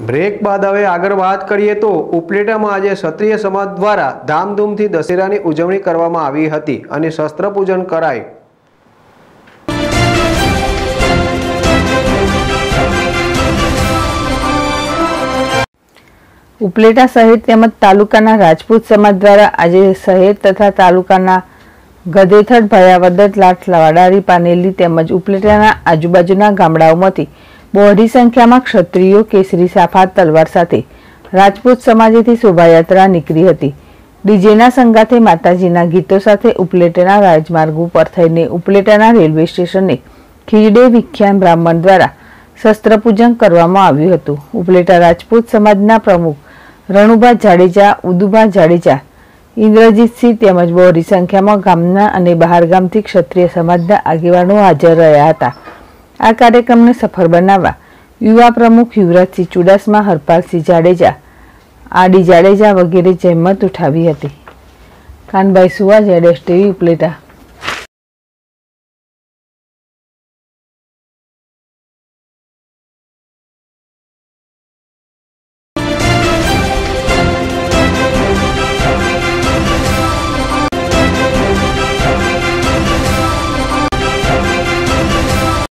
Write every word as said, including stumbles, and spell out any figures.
Break બાદ હવે આગળ વાત કરીએ તો ઉપલેટામાં આજે ક્ષત્રિય સમાજ દ્વારા ધામધૂમથી દશેરાની ઉજવણી કરવામાં આવી હતી અને શસ્ત્ર પૂજન કરાયું। ઉપલેટા શહેર તેમજ તાલુકાના રાજપૂત સમાજ દ્વારા આજે શહેર તથા તાલુકાના ગધેથડ, ભયાવદર, લાઠ, વડારી, પાનેલી તેમજ ઉપલેટાના આજુબાજુના ગામડાઓમાંથી બહોળી સંખ્યામાં ક્ષત્રિયો કેસરી સાફા તલવાર સાથે રાજપૂત સમાજેથી શોભાયાત્રા નીકળી હતી। ડીજેના સંગાથે માતાજીના ગીતો સાથે ઉપલેટાના રાજમાર્ગ ઉપર થઈને ઉપલેટાના રેલવે સ્ટેશને ખીજડે વિખ્યાત બ્રાહ્મણ દ્વારા શસ્ત્ર પૂજન કરવામાં આવ્યું હતું। ઉપલેટા રાજપૂત સમાજના પ્રમુખ રણુભા જાડેજા, ઉદુભા જાડેજા, ઇન્દ્રજીતસિંહ તેમજ બહોળી સંખ્યામાં ગામના અને બહાર ગામથી ક્ષત્રિય સમાજના આગેવાનો હાજર રહ્યા હતા। આ કાર્યક્રમને સફળ બનાવવા યુવા પ્રમુખ યુવરાજસિંહ ચુડાસમા, હરપાલસિંહ જાડેજા, આડી જાડેજા વગેરે જહેમત ઉઠાવી હતી। કાનભાઈ સુવા, જેડેશ ટીવી, ઉપલેટા।